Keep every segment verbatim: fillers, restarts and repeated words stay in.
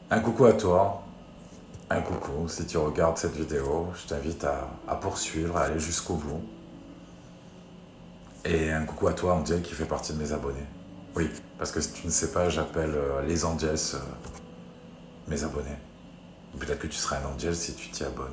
Un coucou à toi, un coucou si tu regardes cette vidéo, je t'invite à, à poursuivre, à aller jusqu'au bout. Et un coucou à toi, Angel, qui fait partie de mes abonnés. Oui, parce que si tu ne sais pas, j'appelle euh, les Angels euh, mes abonnés. Peut-être que tu seras un Angel si tu t'y abonnes.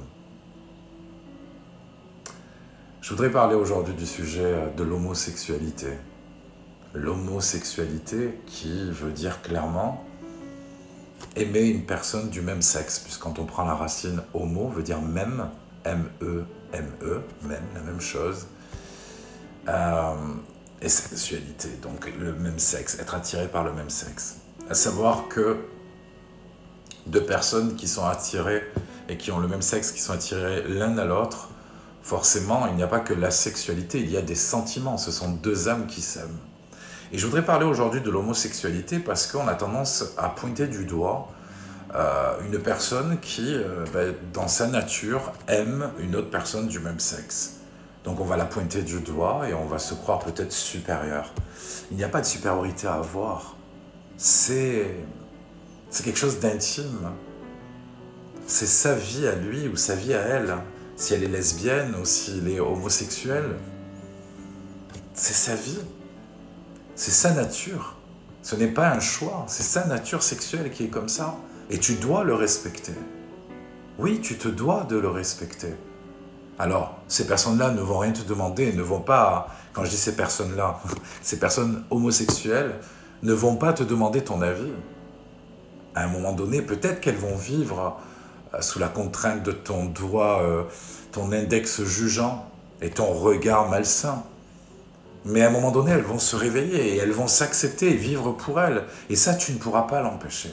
Je voudrais parler aujourd'hui du sujet euh, de l'homosexualité. L'homosexualité qui veut dire clairement aimer une personne du même sexe, puisque quand on prend la racine homo, veut dire même, M E M E, même, la même chose, euh, et sexualité, donc le même sexe, être attiré par le même sexe. À savoir que deux personnes qui sont attirées et qui ont le même sexe, qui sont attirées l'un à l'autre, forcément, il n'y a pas que la sexualité, il y a des sentiments, ce sont deux âmes qui s'aiment. Et je voudrais parler aujourd'hui de l'homosexualité parce qu'on a tendance à pointer du doigt euh, une personne qui, euh, ben, dans sa nature, aime une autre personne du même sexe. Donc on va la pointer du doigt et on va se croire peut-être supérieur. Il n'y a pas de supériorité à avoir. C'est, c'est quelque chose d'intime. C'est sa vie à lui ou sa vie à elle. Si elle est lesbienne ou s'il est homosexuel, c'est sa vie. C'est sa nature. Ce n'est pas un choix, c'est sa nature sexuelle qui est comme ça. Et tu dois le respecter. Oui, tu te dois de le respecter. Alors, ces personnes-là ne vont rien te demander, ne vont pas, quand je dis ces personnes-là, ces personnes homosexuelles ne vont pas te demander ton avis. À un moment donné, peut-être qu'elles vont vivre sous la contrainte de ton doigt, euh, ton index jugeant et ton regard malsain. Mais à un moment donné, elles vont se réveiller et elles vont s'accepter et vivre pour elles. Et ça, tu ne pourras pas l'empêcher.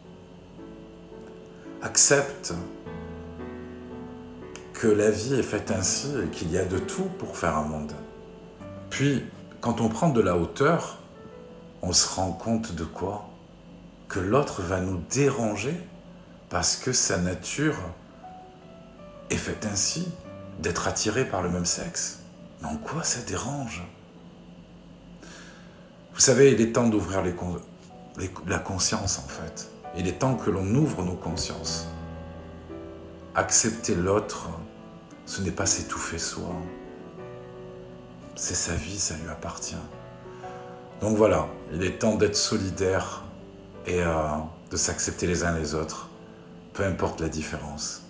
Accepte que la vie est faite ainsi et qu'il y a de tout pour faire un monde. Puis, quand on prend de la hauteur, on se rend compte de quoi? Que l'autre va nous déranger parce que sa nature est faite ainsi, d'être attiré par le même sexe. Mais en quoi ça dérange? Vous savez, il est temps d'ouvrir les con- les, la conscience en fait. Il est temps que l'on ouvre nos consciences. Accepter l'autre, ce n'est pas s'étouffer soi. C'est sa vie, ça lui appartient. Donc voilà, il est temps d'être solidaire et euh, de s'accepter les uns les autres, peu importe la différence.